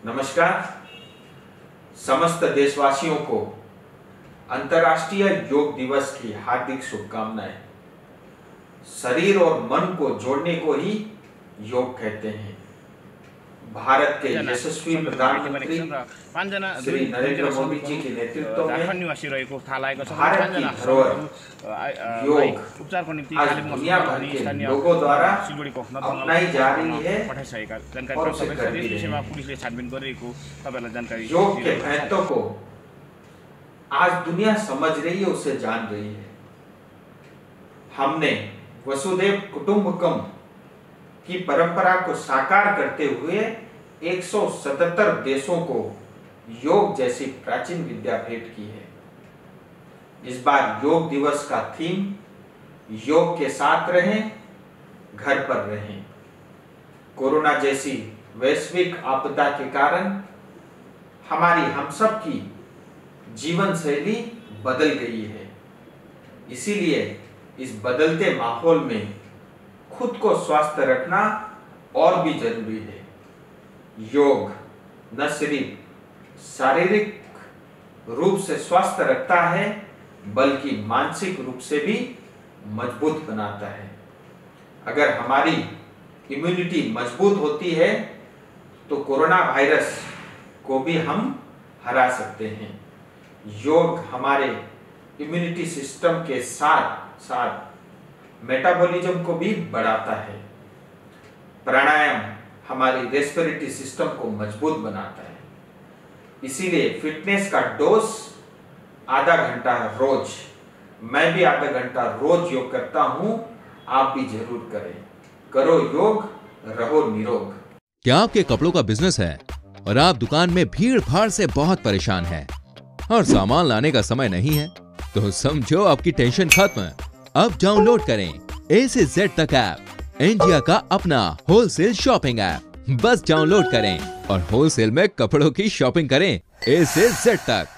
नमस्कार। समस्त देशवासियों को अंतर्राष्ट्रीय योग दिवस की हार्दिक शुभकामनाएं। शरीर और मन को जोड़ने को ही योग कहते हैं। भारत के यशस्वी प्रधानमंत्री श्री नरेंद्र मोदी जी के नेतृत्व में भारत की धरोहर योग आज दुनिया भर के लोगों द्वारा अपनाई जा रही है और उसे कर भी रहे हैं। योग के महत्व को आज दुनिया समझ रही है, उसे जान रही है। हमने वसुधैव कुटुंबकम की परंपरा को साकार करते हुए 177 देशों को योग जैसी प्राचीन विद्या भेंट की है। इस बार योग दिवस का थीम योग के साथ रहें, घर पर रहें। कोरोना जैसी वैश्विक आपदा के कारण हम सब की जीवन शैली बदल गई है। इसीलिए इस बदलते माहौल में खुद को स्वस्थ रखना और भी जरूरी है। योग न सिर्फ शारीरिक रूप से स्वस्थ रखता है बल्कि मानसिक रूप से भी मजबूत बनाता है। अगर हमारी इम्यूनिटी मजबूत होती है तो कोरोना वायरस को भी हम हरा सकते हैं। योग हमारे इम्यूनिटी सिस्टम के साथ साथ मेटाबॉलिज्म को भी बढ़ाता है। प्राणायाम हमारी रेस्पिरेटरी सिस्टम को मजबूत बनाता है। इसीलिए फिटनेस का डोज आधा घंटा रोज, मैं भी आधा घंटा रोज योग करता हूं, आप भी जरूर करें। करो योग, रहो निरोग। क्या आपके कपड़ों का बिजनेस है और आप दुकान में भीड़ भाड़ से बहुत परेशान हैं और सामान लाने का समय नहीं है? तो समझो आपकी टेंशन खत्म। अब डाउनलोड करें A से Z तक ऐप, इंडिया का अपना होलसेल शॉपिंग ऐप। बस डाउनलोड करें और होलसेल में कपड़ों की शॉपिंग करें A से Z तक।